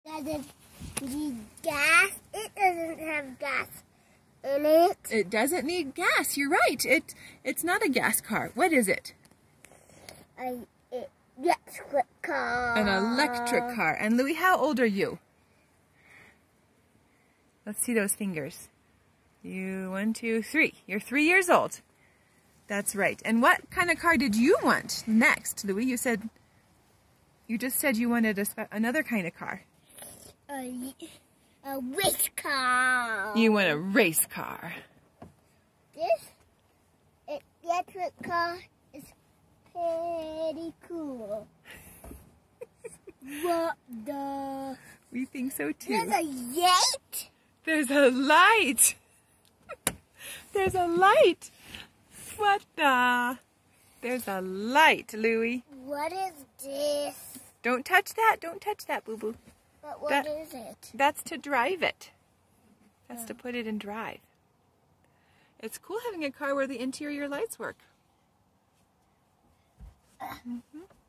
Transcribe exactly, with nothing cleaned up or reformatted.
Does it need gas? It doesn't have gas in it. It doesn't need gas. You're right. It it's not a gas car. What is it? An electric car. An electric car. And Louie, how old are you? Let's see those fingers. You, one, two, three. You're three years old. That's right. And what kind of car did you want next, Louie? You said, you just said you wanted a spe another kind of car. A, a race car. You want a race car. This electric car is pretty cool. What the? We think so too. There's a light? There's a light. There's a light. What the? There's a light, Louie. What is this? Don't touch that. Don't touch that, boo-boo. But what that, is it? That's to drive it. That's Oh. to put it in drive. It's cool having a car where the interior lights work. Uh. Mm-hmm.